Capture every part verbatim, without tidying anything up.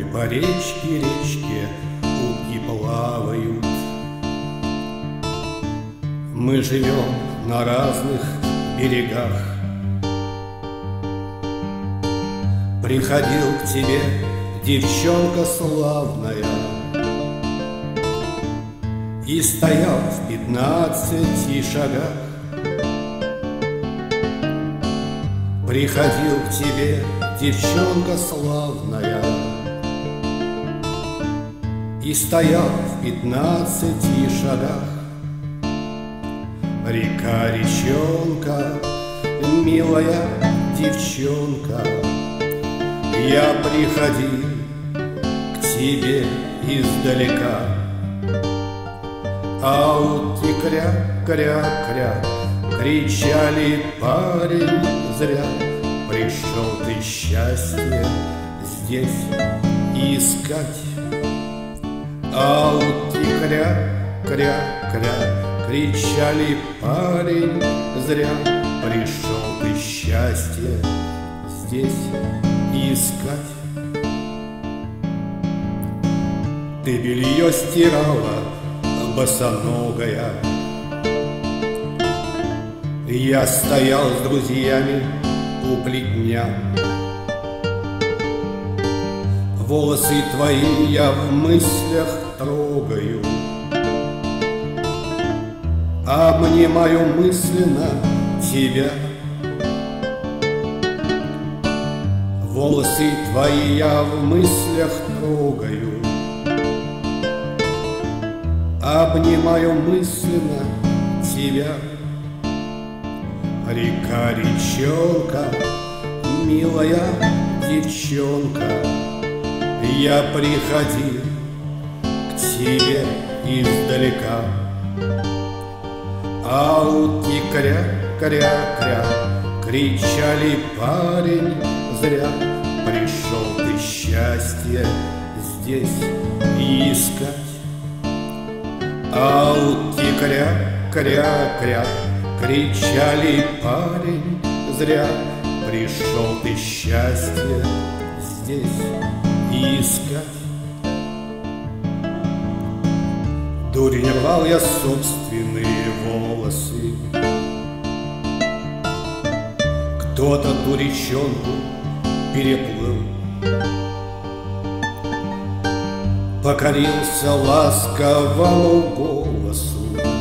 по речке, речке утки плавают. Мы живем на разных берегах. Приходил к тебе девчонка славная и стоял в пятнадцати шагах. Приходил к тебе девчонка славная и стоял в пятнадцати шагах. Река, речонка, милая девчонка, я приходил к тебе издалека. А утки кря-кря-кря кричали: парень, зря пришел ты счастье здесь искать. А утки кря-кря-кря кричали: парень, зря пришел ты счастье здесь искать. Ты белье стирала, босоногая, я стоял с друзьями у плетня. Волосы твои я в мыслях трогаю, обнимаю мысленно тебя. Волосы твои я в мыслях трогаю, обнимаю мысленно тебя. Река, речонка, милая девчонка, я приходил к тебе издалека. А утки кря-кря-кря кричали: парень, зря пришел ты счастье здесь искать. А утки кря-кря-кря кричали: парень, зря пришел ты счастье здесь искать. Дурень, рвал я собственные волосы, кто-то ту речонку переплыл, покорился ласковому голосу.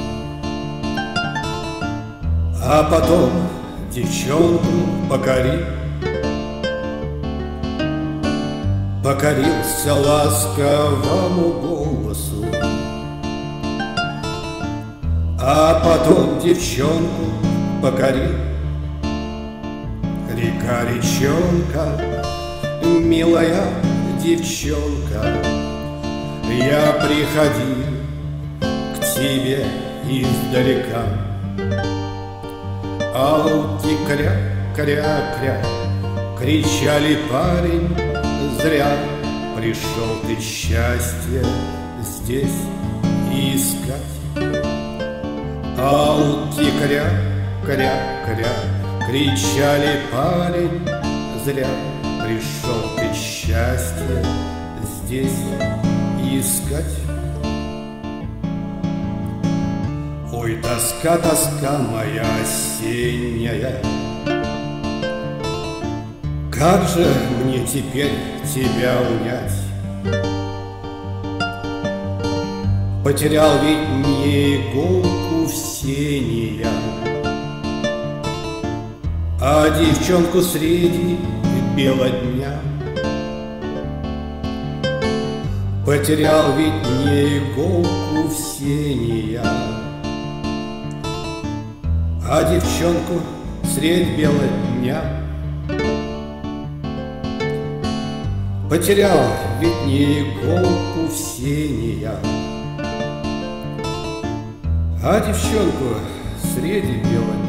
А потом девчонку покорил, покорился ласковому голосу. А потом девчонку покорил. Река, речонка, милая девчонка, я приходил к тебе издалека. А утки кря-кря-кря кричали: парень, зря пришел ты счастье здесь искать. А утки кря-кря-кря кричали: парень, зря пришел ты счастье здесь искать. Ой, тоска, тоска моя осенняя, как же мне теперь тебя унять? Потерял ведь не иголку в сене я, а девчонку среди бела дня. Потерял ведь не иголку в сене я, а девчонку средь бела дня. Потерял ведь не иголку в сене я, а девчонку среди бела дня.